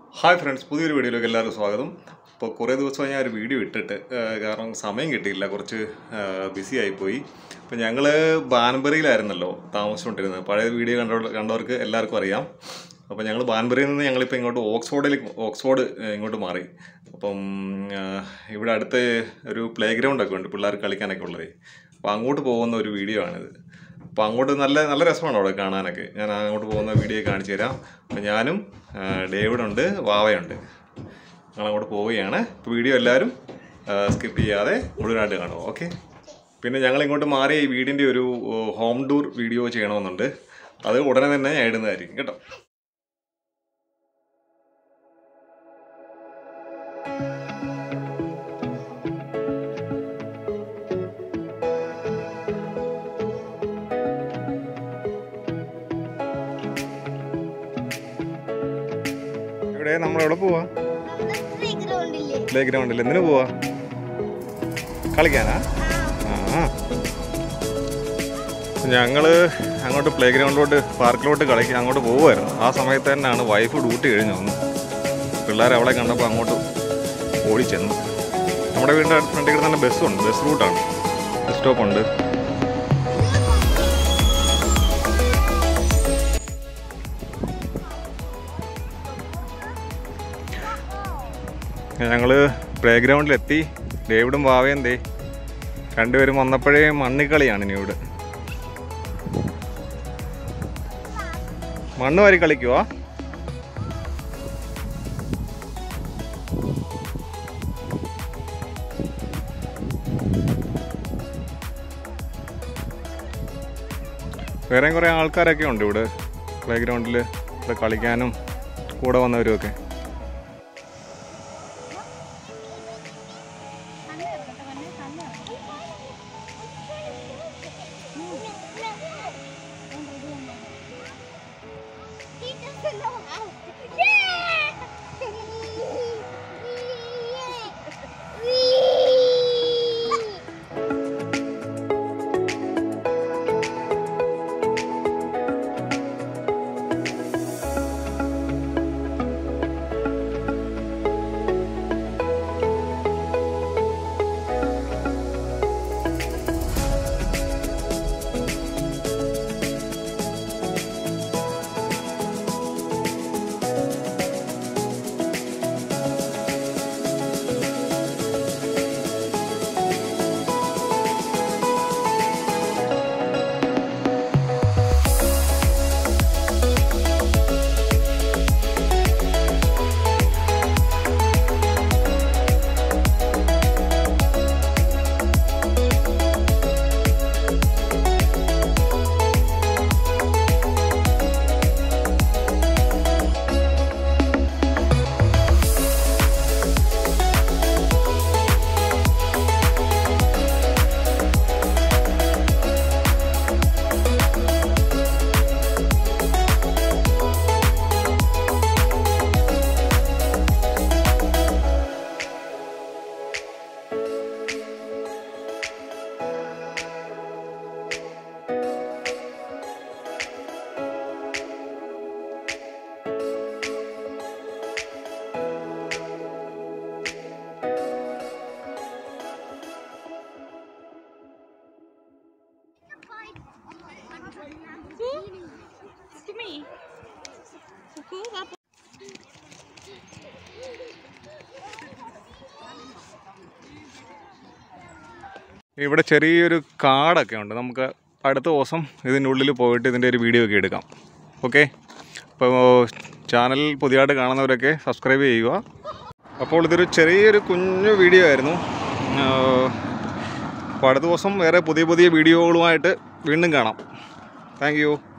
Hi friends, പുതിയൊരു വീഡിയോയിലേക്ക് എല്ലാവർക്കും സ്വാഗതം. ഇപ്പോൾ കുറേ ദിവസമായി ഞാൻ ഒരു വീഡിയോ ഇട്ടിട്ട് കാരണം സമയം കിട്ടിയില്ല, കുറച്ച് ബിസി ആയിപ്പോയി. അപ്പോൾ ഞങ്ങൾ ബാൻബറിയിലായിരുന്നല്ലോ താമസിച്ചുകൊണ്ടിരുന്നത്. പഴയ വീഡിയോ കണ്ടവർക്ക് എല്ലാവർക്കും അറിയാം. അപ്പോൾ ഞങ്ങൾ ബാൻബറിയിൽ നിന്ന് ഞങ്ങളിപ്പോൾ ഇങ്ങോട്ട് ഓക്സ്ഫോർഡ് ഇങ്ങോട്ട് മാറി. അപ്പം ഇവിടെ അടുത്ത് ഒരു പ്ലേ ഗ്രൗണ്ടൊക്കെ ഉണ്ട്, പിള്ളേർക്ക് കളിക്കാനൊക്കെ ഉള്ളത്. അപ്പോൾ അങ്ങോട്ട് പോകുന്ന ഒരു വീഡിയോ ആണിത്. അപ്പോൾ അങ്ങോട്ട് നല്ല രസമാണ് അവിടെ കാണാനൊക്കെ. ഞാൻ അങ്ങോട്ട് പോകുന്ന വീഡിയോ കാണിച്ചു തരാം. അപ്പോൾ ഞാനും ഡേവിഡുണ്ട്, വാവയുണ്ട്, ഞങ്ങളങ്ങോട്ട് പോവുകയാണ്. ഇപ്പോൾ വീഡിയോ എല്ലാവരും സ്കിപ്പ് ചെയ്യാതെ മുഴുവനായിട്ട് കാണുമോ? ഓക്കെ. പിന്നെ ഞങ്ങളിങ്ങോട്ട് മാറി ഈ വീടിൻ്റെ ഒരു ഹോം ടൂർ വീഡിയോ ചെയ്യണമെന്നുണ്ട്. അത് ഉടനെ തന്നെ ഞാൻ ഇടുന്നതായിരിക്കും കേട്ടോ. ഇവിടെ നമ്മളെവിടെ പോവാ? പ്ലേ ഗ്രൗണ്ടിൽ. എന്തിനു പോവാ? കളിക്കാനാ? ഞങ്ങള് അങ്ങോട്ട് പ്ലേ ഗ്രൗണ്ടിലോട്ട് പാർക്കിലോട്ട് അങ്ങോട്ട് പോകുമായിരുന്നു. ആ സമയത്ത് തന്നെയാണ് വൈഫ് ഡ്യൂട്ടി കഴിഞ്ഞ് വന്നു. പിള്ളേർ അവളെ കണ്ടപ്പോൾ അങ്ങോട്ട് ഓടിച്ചെന്നു. നമ്മുടെ വീടിൻ്റെ ഫ്രണ്ടിൽ കൂടെ തന്നെ ബസ്സുണ്ട്, ബസ് റൂട്ടാണ്, ബസ് സ്റ്റോപ്പുണ്ട്. ഞങ്ങൾ പ്ലേ ഗ്രൗണ്ടിലെത്തി. ഡേവിഡും വാവയും രണ്ടുപേരും വന്നപ്പോഴേ മണ്ണിക്കളിയാണ്. ഇനി ഇവിടെ മണ്ണ് വാരി കളിക്കുവാ. വേറെയും കുറേ ആൾക്കാരൊക്കെ ഉണ്ട് ഇവിടെ പ്ലേ ഗ്രൗണ്ടിൽ, ഇവിടെ കളിക്കാനും കൂടെ വന്നവരുമൊക്കെ. ഇവിടെ ചെറിയൊരു കാടൊക്കെ ഉണ്ട്. നമുക്ക് അടുത്ത ദിവസം ഇതിനുള്ളിൽ പോയിട്ട് ഇതിൻ്റെ ഒരു വീഡിയോ ഒക്കെ എടുക്കാം. ഓക്കെ. അപ്പോൾ ചാനൽ പുതിയതായിട്ട് കാണുന്നവരൊക്കെ സബ്സ്ക്രൈബ് ചെയ്യുക. അപ്പോൾ ഇതൊരു ചെറിയൊരു കുഞ്ഞു വീഡിയോ ആയിരുന്നു. അപ്പോൾ അടുത്ത ദിവസം വേറെ പുതിയ വീഡിയോകളുമായിട്ട് വീണ്ടും കാണാം. Thank U.